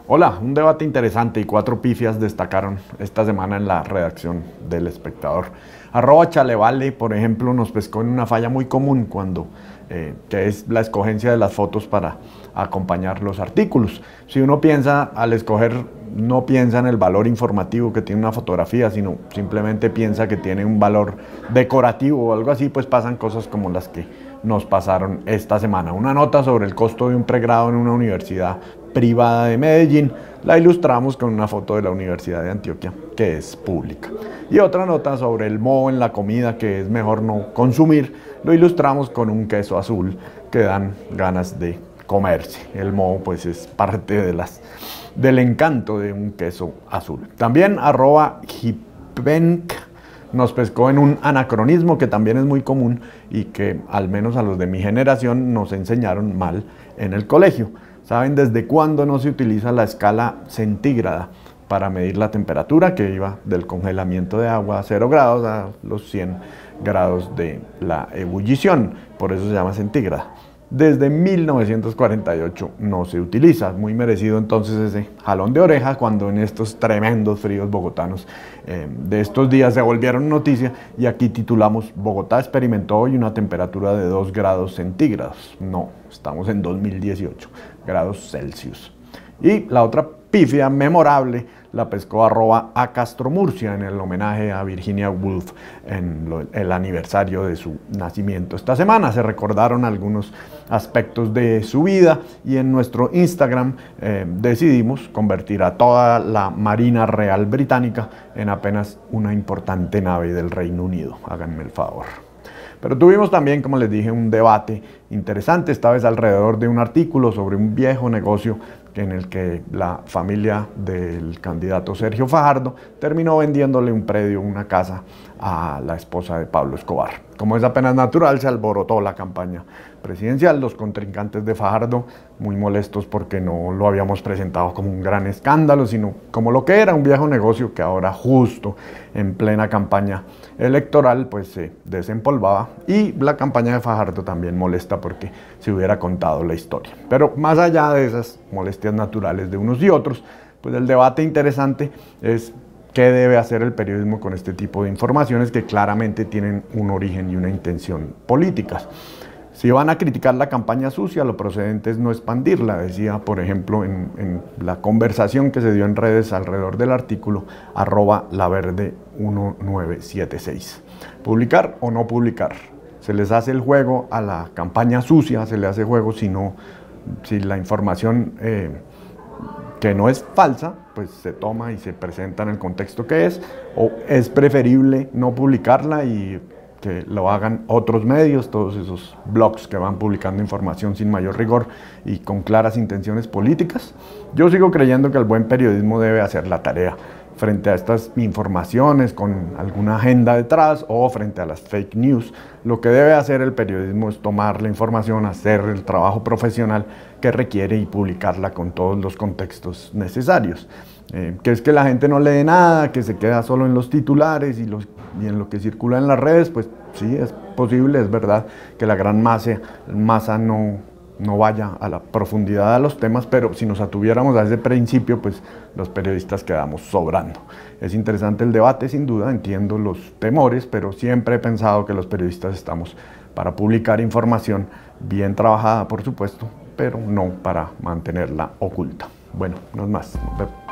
Hola, un debate interesante y cuatro pifias destacaron esta semana en la redacción del Espectador. @Chalevale, por ejemplo, nos pescó en una falla muy común que es la escogencia de las fotos para acompañar los artículos. Si uno piensa al escoger, no piensa en el valor informativo que tiene una fotografía, sino simplemente piensa que tiene un valor decorativo o algo así, pues pasan cosas como las que nos pasaron esta semana. Una nota sobre el costo de un pregrado en una universidad privada de Medellín la ilustramos con una foto de la Universidad de Antioquia, que es pública. Y otra nota sobre el moho en la comida, que es mejor no consumir, lo ilustramos con un queso azul que dan ganas de comerse. El moho pues es parte del encanto de un queso azul. También @Hipenk nos pescó en un anacronismo que también es muy común y que al menos a los de mi generación nos enseñaron mal en el colegio. ¿Saben desde cuándo no se utiliza la escala centígrada para medir la temperatura, que iba del congelamiento de agua a 0 grados a los 100 grados de la ebullición? Por eso se llama centígrada. Desde 1948 no se utiliza. Muy merecido entonces ese jalón de oreja cuando en estos tremendos fríos bogotanos de estos días se volvieron noticia, y aquí titulamos: Bogotá experimentó hoy una temperatura de 2 grados centígrados. No, estamos en 2018 grados Celsius. Y la otra pifia memorable la pescó @ACastromurcia en el homenaje a Virginia Woolf en el aniversario de su nacimiento. Esta semana se recordaron algunos aspectos de su vida y en nuestro Instagram decidimos convertir a toda la Marina Real Británica en apenas una importante nave del Reino Unido. Háganme el favor. Pero tuvimos también, como les dije, un debate interesante, esta vez alrededor de un artículo sobre un viejo negocio en el que la familia del candidato Sergio Fajardo terminó vendiéndole un predio, una casa, a la esposa de Pablo Escobar. Como es apenas natural, se alborotó la campaña presidencial. Los contrincantes de Fajardo muy molestos porque no lo habíamos presentado como un gran escándalo, sino como lo que era, un viejo negocio que ahora, justo en plena campaña electoral, pues se desempolvaba. Y la campaña de Fajardo también molesta porque se hubiera contado la historia. Pero más allá de esas molestias naturales de unos y otros, pues el debate interesante es qué debe hacer el periodismo con este tipo de informaciones que claramente tienen un origen y una intención políticas. Si van a criticar la campaña sucia, lo procedente es no expandirla, decía, por ejemplo, en la conversación que se dio en redes alrededor del artículo @laverde1976. ¿Publicar o no publicar? Se les hace el juego a la campaña sucia, se le hace juego si la información que no es falsa, pues se toma y se presenta en el contexto que es, o es preferible no publicarla y que lo hagan otros medios, todos esos blogs que van publicando información sin mayor rigor y con claras intenciones políticas. Yo sigo creyendo que el buen periodismo debe hacer la tarea frente a estas informaciones con alguna agenda detrás o frente a las fake news. Lo que debe hacer el periodismo es tomar la información, hacer el trabajo profesional que requiere y publicarla con todos los contextos necesarios. Que es que la gente no lee nada, que se queda solo en los titulares y en lo que circula en las redes, pues sí, es posible, es verdad que la gran masa no vaya a la profundidad de los temas, pero si nos atuviéramos a ese principio, pues los periodistas quedamos sobrando. Es interesante el debate, sin duda, entiendo los temores, pero siempre he pensado que los periodistas estamos para publicar información bien trabajada, por supuesto, pero no para mantenerla oculta. Bueno, no es más.